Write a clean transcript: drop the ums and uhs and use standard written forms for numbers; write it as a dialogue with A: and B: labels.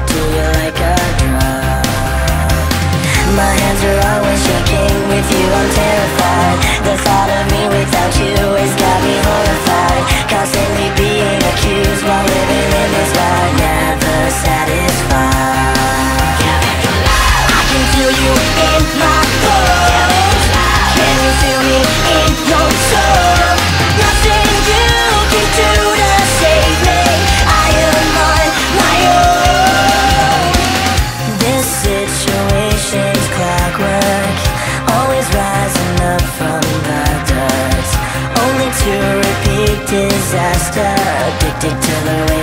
A: to you like a drug. My hands are always shaking, with you I'm terrified. The thought of me without you has got me horrified. Constantly being accused while living in this ride, never satisfied. I can feel you in my bones. Can you feel me in your soul? Nothing you can do to save me. I am on my own. This situation's clockwork, always rising up from the dirt, only to repeat disaster. Addicted to the way